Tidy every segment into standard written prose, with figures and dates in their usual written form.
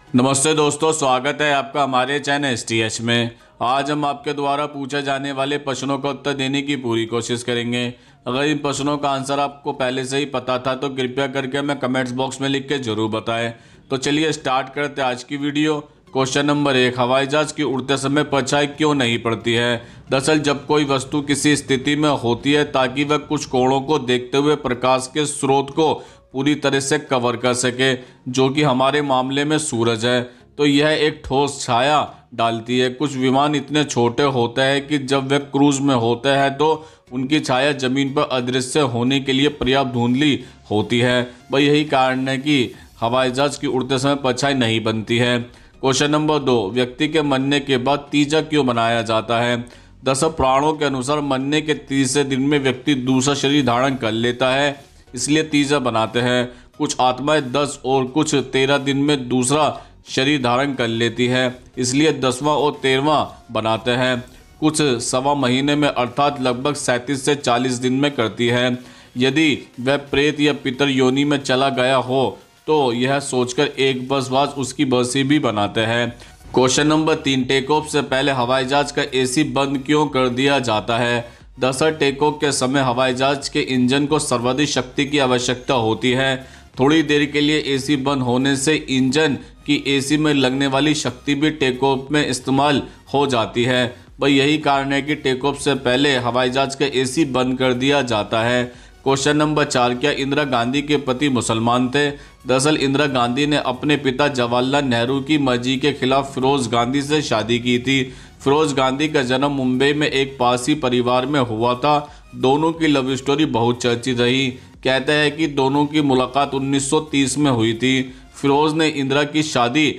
नमस्ते दोस्तों, स्वागत है आपका हमारे चैनल एसटीएच में। आज हम आपके द्वारा पूछे जाने वाले प्रश्नों का उत्तर देने की पूरी कोशिश करेंगे। अगर इन प्रश्नों का आंसर आपको पहले से ही पता था तो कृपया करके हमें कमेंट्स बॉक्स में लिख के जरूर बताएं। तो चलिए स्टार्ट करते हैं आज की वीडियो। क्वेश्चन नंबर 1, हवाई जहाज की उड़ते समय परछाई क्यों नहीं पड़ती है? दरअसल जब कोई वस्तु किसी स्थिति में होती है ताकि वह कुछ कोणों को देखते हुए प्रकाश के स्रोत को पूरी तरह से कवर कर सके, जो कि हमारे मामले में सूरज है, तो यह एक ठोस छाया डालती है। कुछ विमान इतने छोटे होते हैं कि जब वे क्रूज में होते हैं तो उनकी छाया जमीन पर अदृश्य होने के लिए पर्याप्त धुंधली होती है। वह यही कारण है कि हवाई जहाज की उड़ते समय परछाई नहीं बनती है। क्वेश्चन नंबर 2, व्यक्ति के मरने के बाद तीजा क्यों बनाया जाता है? दरअसल पुराणों के अनुसार मरने के तीसरे दिन में व्यक्ति दूसरा शरीर धारण कर लेता है, इसलिए तीजा बनाते हैं। कुछ आत्माएं 10 और कुछ 13 दिन में दूसरा शरीर धारण कर लेती है, इसलिए 10वां और 13वां बनाते हैं। कुछ सवा महीने में अर्थात लगभग 37 से 40 दिन में करती है। यदि वह प्रेत या पितर योनि में चला गया हो तो यह सोचकर एक वर्ष बाद उसकी बरसी भी बनाते हैं। क्वेश्चन नंबर 3, टेक ऑफ से पहले हवाई जहाज का एसी बंद क्यों कर दिया जाता है? दरअसल टेक ऑफ के समय हवाई जहाज के इंजन को सर्वाधिक शक्ति की आवश्यकता होती है। थोड़ी देर के लिए एसी बंद होने से इंजन की एसी में लगने वाली शक्ति भी टेक ऑफ में इस्तेमाल हो जाती है। वह यही कारण है कि टेक ऑफ से पहले हवाई जहाज का एसी बंद कर दिया जाता है। क्वेश्चन नंबर 4, क्या इंदिरा गांधी के पति मुसलमान थे? दरअसल इंदिरा गांधी ने अपने पिता जवाहरलाल नेहरू की मर्जी के खिलाफ फिरोज गांधी से शादी की थी। फिरोज गांधी का जन्म मुंबई में एक पारसी परिवार में हुआ था। दोनों की लव स्टोरी बहुत चर्चित रही। कहते हैं कि दोनों की मुलाकात 1930 में हुई थी। फिरोज ने इंदिरा की शादी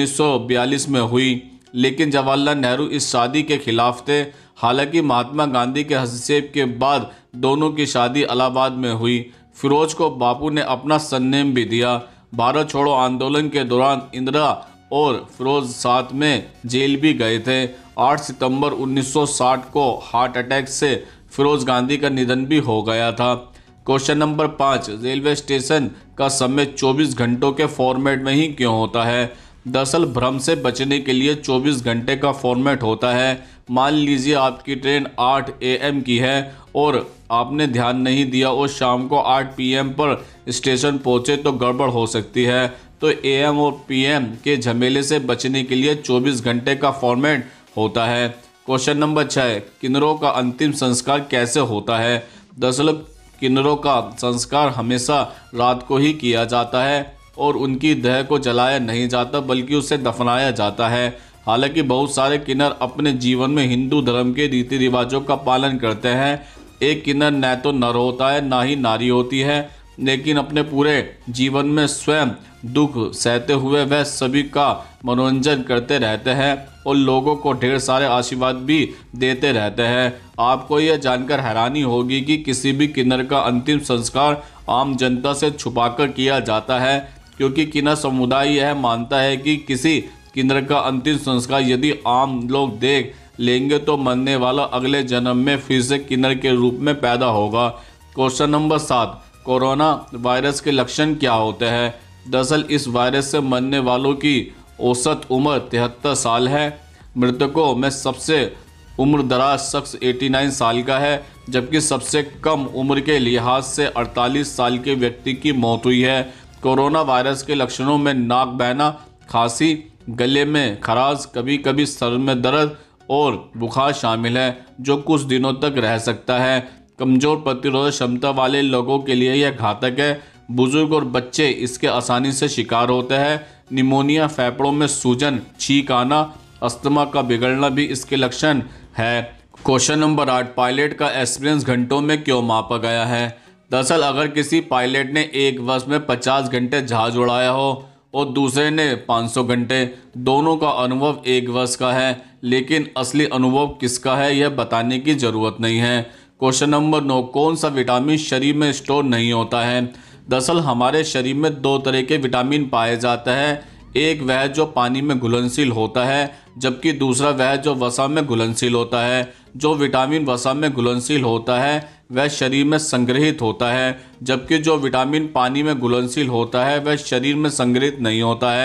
1942 में हुई, लेकिन जवाहरलाल नेहरू इस शादी के खिलाफ थे। हालांकि महात्मा गांधी के हस्तक्षेप के बाद दोनों की शादी इलाहाबाद में हुई। फिरोज को बापू ने अपना सरनेम भी दिया। भारत छोड़ो आंदोलन के दौरान इंदिरा और फिरोज साथ में जेल भी गए थे। 8 सितंबर 1960 को हार्ट अटैक से फिरोज गांधी का निधन भी हो गया था। क्वेश्चन नंबर 5, रेलवे स्टेशन का समय 24 घंटों के फॉर्मेट में ही क्यों होता है? दरअसल भ्रम से बचने के लिए 24 घंटे का फॉर्मेट होता है। मान लीजिए आपकी ट्रेन 8 AM की है और आपने ध्यान नहीं दिया और शाम को 8 PM पर स्टेशन पहुंचे तो गड़बड़ हो सकती है। तो AM और PM के झमेले से बचने के लिए 24 घंटे का फॉर्मेट होता है। क्वेश्चन नंबर 6, किन्नरों का अंतिम संस्कार कैसे होता है? दरअसल किन्नरों का संस्कार हमेशा रात को ही किया जाता है और उनकी देह को जलाया नहीं जाता बल्कि उसे दफनाया जाता है। हालांकि बहुत सारे किन्नर अपने जीवन में हिंदू धर्म के रीति रिवाजों का पालन करते हैं। एक किन्नर न तो नर होता है ना ही नारी होती है, लेकिन अपने पूरे जीवन में स्वयं दुख सहते हुए वह सभी का मनोरंजन करते रहते हैं और लोगों को ढेर सारे आशीर्वाद भी देते रहते हैं। आपको यह जानकर हैरानी होगी कि किसी भी किन्नर का अंतिम संस्कार आम जनता से छुपाकर किया जाता है, क्योंकि किन्नर समुदाय यह मानता है कि किसी किन्नर का अंतिम संस्कार यदि आम लोग देख लेंगे तो मरने वाला अगले जन्म में फिर से किन्नर के रूप में पैदा होगा। क्वेश्चन नंबर 7, कोरोना वायरस के लक्षण क्या होते हैं? दरअसल इस वायरस से मरने वालों की औसत उम्र 73 साल है। मृतकों में सबसे उम्र दराज शख्स 89 साल का है, जबकि सबसे कम उम्र के लिहाज से 48 साल के व्यक्ति की मौत हुई है। कोरोना वायरस के लक्षणों में नाक बहना, खांसी, गले में खराश, कभी कभी सर में दर्द और बुखार शामिल है, जो कुछ दिनों तक रह सकता है। कमजोर प्रतिरोधक क्षमता वाले लोगों के लिए यह घातक है। बुजुर्ग और बच्चे इसके आसानी से शिकार होते हैं। निमोनिया, फेफड़ों में सूजन, छींक आना, अस्थमा का बिगड़ना भी इसके लक्षण है। क्वेश्चन नंबर 8, पायलट का एक्सपीरियंस घंटों में क्यों मापा गया है? दरअसल अगर किसी पायलट ने एक वर्ष में 50 घंटे जहाज उड़ाया हो और दूसरे ने 500 घंटे, दोनों का अनुभव एक वर्ष का है, लेकिन असली अनुभव किसका है यह बताने की ज़रूरत नहीं है। क्वेश्चन नंबर 9, कौन सा विटामिन शरीर में स्टोर नहीं होता है? दरअसल हमारे शरीर में 2 तरह के विटामिन पाए जाते हैं। एक वह जो पानी में घुलनशील होता है, जबकि दूसरा वह जो वसा में घुलनशील होता है। जो विटामिन वसा में घुलनशील होता है वह शरीर में संग्रहित होता है, जबकि जो विटामिन पानी में घुलनशील होता है वह शरीर में संग्रहित नहीं होता है।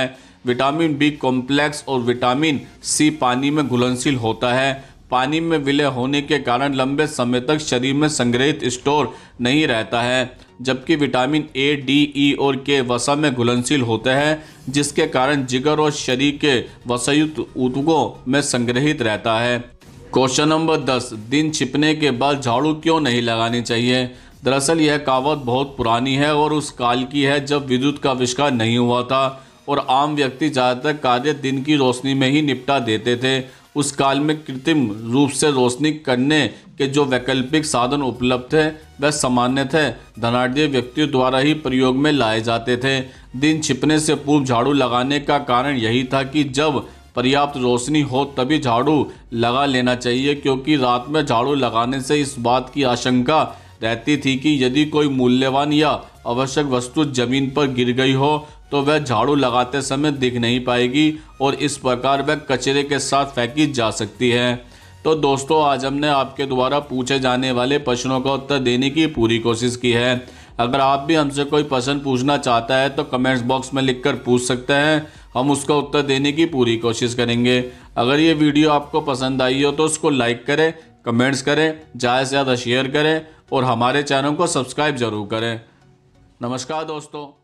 विटामिन बी कॉम्प्लेक्स और विटामिन सी पानी में घुलनशील होता है। पानी में विलय होने के कारण लंबे समय तक शरीर में संग्रहित स्टोर नहीं रहता है, जबकि विटामिन ए, डी, ई और के वसा में घुलनशील होते हैं, जिसके कारण जिगर और शरीर के वसायुक्त ऊतकों में संग्रहित रहता है। क्वेश्चन नंबर 10, दिन छिपने के बाद झाड़ू क्यों नहीं लगानी चाहिए? दरअसल यह कहावत बहुत पुरानी है और उस काल की है जब विद्युत का आविष्कार नहीं हुआ था और आम व्यक्ति ज़्यादातर कार्य दिन की रोशनी में ही निपटा देते थे। उस काल में कृत्रिम रूप से रोशनी करने के जो वैकल्पिक साधन उपलब्ध थे वह सामान्य थे धनाढ़ व्यक्तियों द्वारा ही प्रयोग में लाए जाते थे। दिन छिपने से पूर्व झाड़ू लगाने का कारण यही था कि जब पर्याप्त रोशनी हो तभी झाड़ू लगा लेना चाहिए, क्योंकि रात में झाड़ू लगाने से इस बात की आशंका रहती थी कि यदि कोई मूल्यवान या आवश्यक वस्तु जमीन पर गिर गई हो तो वह झाड़ू लगाते समय दिख नहीं पाएगी और इस प्रकार वह कचरे के साथ फेंकी जा सकती है। तो दोस्तों, आज हमने आपके द्वारा पूछे जाने वाले प्रश्नों का उत्तर देने की पूरी कोशिश की है। अगर आप भी हमसे कोई प्रश्न पूछना चाहता है तो कमेंट्स बॉक्स में लिखकर पूछ सकते हैं, हम उसका उत्तर देने की पूरी कोशिश करेंगे। अगर ये वीडियो आपको पसंद आई हो तो उसको लाइक करें, कमेंट्स करें, ज़्यादा से ज़्यादा शेयर करें और हमारे चैनल को सब्सक्राइब जरूर करें। नमस्कार दोस्तों।